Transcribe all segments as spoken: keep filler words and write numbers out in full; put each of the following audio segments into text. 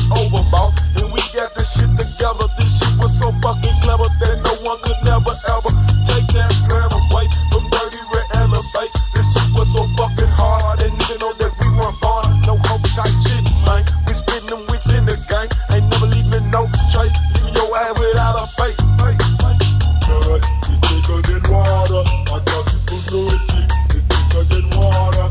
overbought. And we got this shit together. This shit was so fucking clever that no one could never ever take that plan away from Dirty Red Elevate. This shit was so fucking hard, and nigga know that we weren't born. No hope type shit, man. We spitting them whips in the gang. Ain't never leaving no trace. Leaving your ass without a face. Girl, it's thicker than water. I got people know it. It's thicker than water.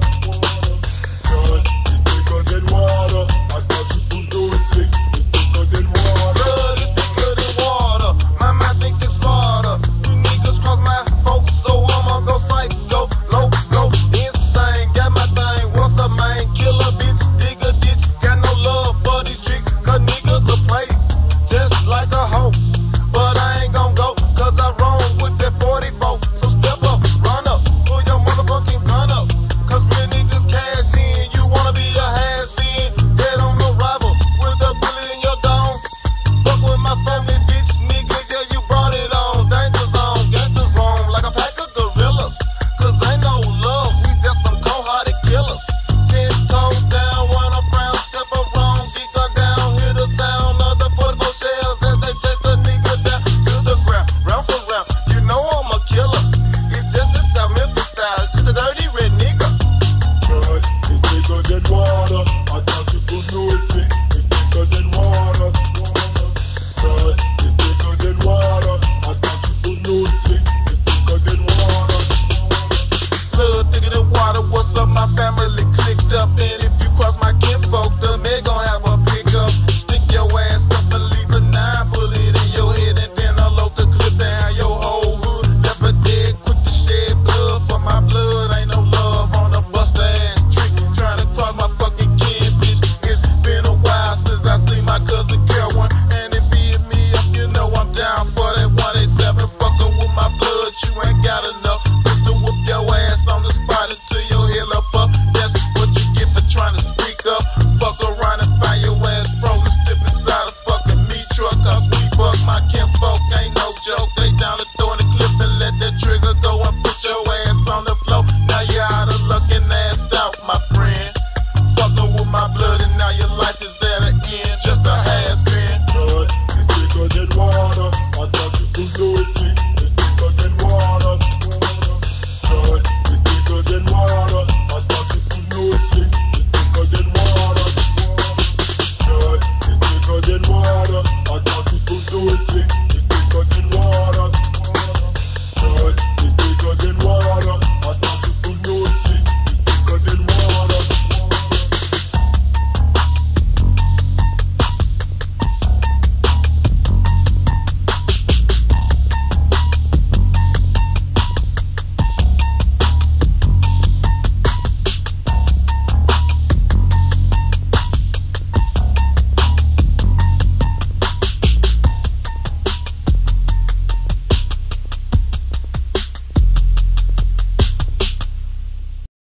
Girl, it's thicker than water. I got people know it. It's thicker than water. Girl, it's thicker than water. My mind think it's smarter. You niggas cross my folks, so I'ma go psycho, loco, insane. Got my thing, what's up, man? Kill a bitch, dig a ditch. Got no love for these tricks, cause niggas will play just like a hoe. But I ain't gon' go, cause I roll with that forty-four. So step up, run up, pull your motherfucking gun up. Cause real niggas cash in, you wanna be a has-been. Dead on arrival, with a bullet in your dome. Fuck with my family, bitch, nigga, yeah, you brought it on. Danger zone, gangsters roam like a pack of gorillas. Cause ain't no love, we just some cold-hearted killers. Ten toes down, when I'm frown, step around, get gunned down. Hear the sound of the forty-four shells as they chase a nigga down to the ground. Round for round, you know I'm a killer. It's just the South Memphis style, just a dirty red nigga. Girl, it's thicker than water. I got people know it. It's thicker than water. Girl, it's thicker than water. I got people know it. It's thicker than water. Blood thicker than water, what's up? My family clicked up, and if you cross my kinfolk, the man gon' have a pickup. Stick your ass up and leave a nine bullet in your head, and then unload the clip down your whole hood. Never dead, quick to shed blood for my blood. Ain't no love on a bust ass trick. Trying to cross my fucking kin, bitch. It's been a while since I seen my cousin